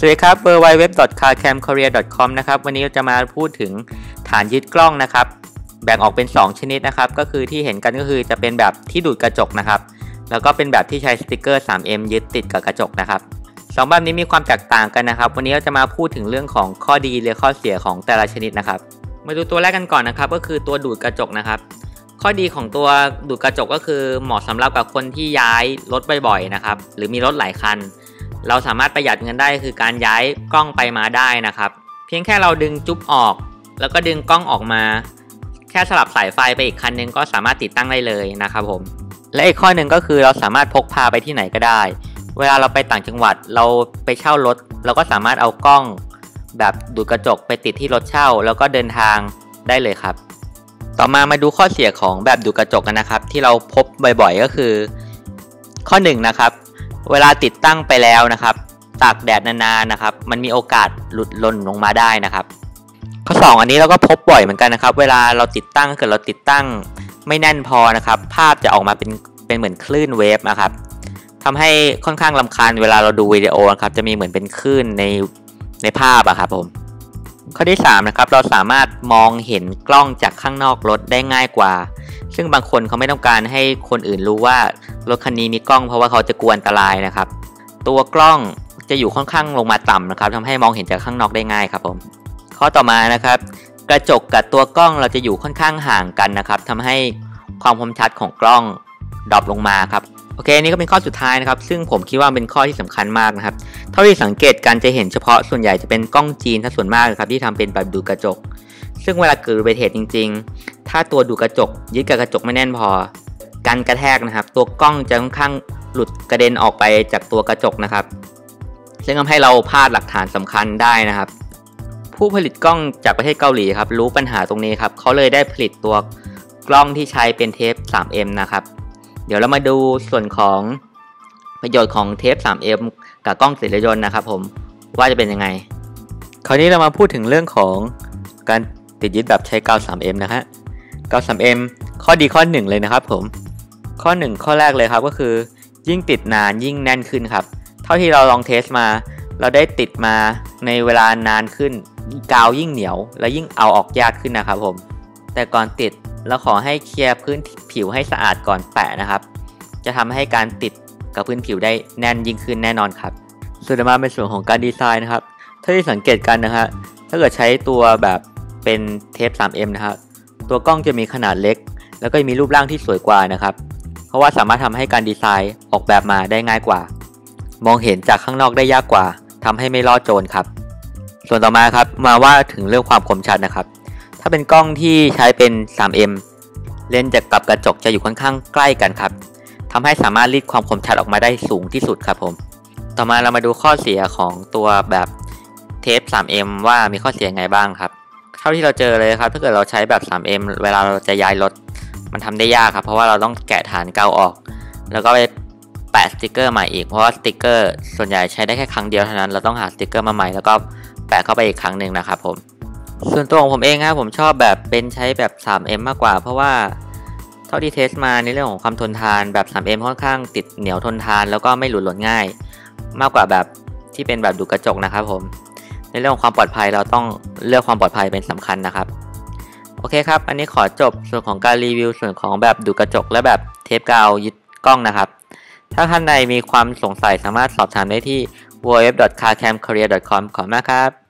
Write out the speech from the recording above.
สวัสดีครับ www.carcamkorea.com นะครับวันนี้เราจะมาพูดถึงฐานยึดกล้องนะครับแบ่งออกเป็น2ชนิดนะครับก็คือที่เห็นกันก็คือจะเป็นแบบที่ดูดกระจกนะครับแล้วก็เป็นแบบที่ใช้สติกเกอร์ 3M ยึดติดกับกระจกนะครับ2แบบนี้มีความแตกต่างกันนะครับวันนี้เราจะมาพูดถึงเรื่องของข้อดีและข้อเสียของแต่ละชนิดนะครับมาดูตัวแรกกันก่อนนะครับก็คือตัวดูดกระจกนะครับข้อดีของตัวดูดกระจกก็คือเหมาะสำหรับกับคนที่ย้ายรถบ่อยๆนะครับหรือมีรถหลายคันเราสามารถประหยัดเงินได้คือการย้ายกล้องไปมาได้นะครับเพียงแค่เราดึงจุ๊บออกแล้วก็ดึงกล้องออกมาแค่สลับสายไฟไปอีกคันนึงก็สามารถติดตั้งได้เลยนะครับผมและอีกข้อหนึ่งก็คือเราสามารถพกพาไปที่ไหนก็ได้เวลาเราไปต่างจังหวัดเราไปเช่ารถเราก็สามารถเอากล้องแบบดูดกระจกไปติดที่รถเช่าแล้วก็เดินทางได้เลยครับต่อมาดูข้อเสียของแบบดูดกระจกกันนะครับที่เราพบบ่อยๆก็คือข้อ1นะครับเวลาติดตั้งไปแล้วนะครับตากแดดนานๆนะครับมันมีโอกาสหลุดหล่นลงมาได้นะครับข้อ2อันนี้เราก็พบบ่อยเหมือนกันนะครับเวลาเราติดตั้งเกิดเราติดตั้งไม่แน่นพอนะครับภาพจะออกมาเป็นเหมือนคลื่นเวฟนะครับทำให้ค่อนข้างรำคาญเวลาเราดูวิดีโอนะครับจะมีเหมือนเป็นคลื่นในภาพอะครับผมข้อที่3นะครับเราสามารถมองเห็นกล้องจากข้างนอกรถได้ง่ายกว่าซึ่งบางคนเขาไม่ต้องการให้คนอื่นรู้ว่ารถคันนี้มีกล้องเพราะว่าเขาจะกลัวอันตรายนะครับตัวกล้องจะอยู่ค่อนข้างลงมาต่ำนะครับทำให้มองเห็นจากข้างนอกได้ง่ายครับผมข้อต่อมานะครับกระจกกับตัวกล้องเราจะอยู่ค่อนข้างห่างกันนะครับทำให้ความคมชัดของกล้องดรอปลงมาครับโอเคนี่ก็เป็นข้อสุดท้ายนะครับซึ่งผมคิดว่าเป็นข้อที่สำคัญมากนะครับเท่าที่สังเกตกันจะเห็นเฉพาะส่วนใหญ่จะเป็นกล้องจีนถ้าส่วนมากครับที่ทำเป็นแบบดูดกระจกซึ่งเวลาเกิดอุบัติเหตุจริงๆถ้าตัวดูดกระจกยึดกับกระจกไม่แน่นพอการกระแทกนะครับตัวกล้องจะค่อนข้างหลุดกระเด็นออกไปจากตัวกระจกนะครับซึ่งทำให้เราพลาดหลักฐานสำคัญได้นะครับผู้ผลิตกล้องจากประเทศเกาหลีครับรู้ปัญหาตรงนี้ครับเขาเลยได้ผลิตตัวกล้องที่ใช้เป็นเทป 3M นะครับเดี๋ยวเรามาดูส่วนของประโยชน์ของเทป 3M กับกล้องติดรถยนต์นะครับผมว่าจะเป็นยังไงคราวนี้เรามาพูดถึงเรื่องของการติดยึดแบบใช้กาว 3M นะฮะกาว 3M ข้อดีข้อ1เลยนะครับผมข้อ1ข้อแรกเลยครับก็คือยิ่งติดนานยิ่งแน่นขึ้นครับเท่าที่เราลองเทสมาเราได้ติดมาในเวลานานขึ้นกาวยิ่งเหนียวและยิ่งเอาออกยากขึ้นนะครับผมแต่ก่อนติดเราขอให้เคลียร์พื้นผิวให้สะอาดก่อนแปะนะครับจะทำให้การติดกับพื้นผิวได้แน่นยิ่งขึ้นแน่นอนครับส่วนต่อมาเป็นส่วนของการดีไซน์นะครับถ้าที่สังเกตกันนะฮะถ้าเกิดใช้ตัวแบบเป็นเทป 3M นะครับตัวกล้องจะมีขนาดเล็กแล้วก็มีรูปร่างที่สวยกว่านะครับเพราะว่าสามารถทำให้การดีไซน์ออกแบบมาได้ง่ายกว่ามองเห็นจากข้างนอกได้ยากกว่าทำให้ไม่ล่อโจรครับส่วนต่อมาครับมาว่าถึงเรื่องความคมชัดนะครับถ้าเป็นกล้องที่ใช้เป็น 3M เลนส์กับกระจกจะอยู่ค่อนข้างใกล้กันครับทำให้สามารถรีดความคมชัดออกมาได้สูงที่สุดครับผมต่อมาเรามาดูข้อเสียของตัวแบบเทป 3M ว่ามีข้อเสียไงบ้างครับเท่าที่เราเจอเลยครับถ้าเกิดเราใช้แบบ 3M เวลาเราจะย้ายรถมันทำได้ยากครับเพราะว่าเราต้องแกะฐานกาวออกแล้วก็ไปแปะสติกเกอร์ใหม่อีกเพราะว่าสติกเกอร์ส่วนใหญ่ใช้ได้แค่ครั้งเดียวเท่านั้นเราต้องหาสติกเกอร์มาใหม่แล้วก็แปะเข้าไปอีกครั้งหนึ่งนะครับผมส่วนตัวของผมเองครับผมชอบแบบเป็นใช้แบบ 3M มากกว่าเพราะว่าเท่าที่เทสมาในเรื่องของความทนทานแบบ 3M ค่อนข้างติดเหนียวทนทานแล้วก็ไม่หลุดหล่นง่ายมากกว่าแบบที่เป็นแบบดูดกระจกนะครับผมในเรื่องของความปลอดภัยเราต้องเลือกความปลอดภัยเป็นสำคัญนะครับโอเคครับอันนี้ขอจบส่วนของการรีวิวส่วนของแบบดูดกระจกและแบบเทปกาวยึดกล้องนะครับถ้าท่านใดมีความสงสัยสามารถสอบถามได้ที่ www.carcamkorea.com ขอบคุณมากครับ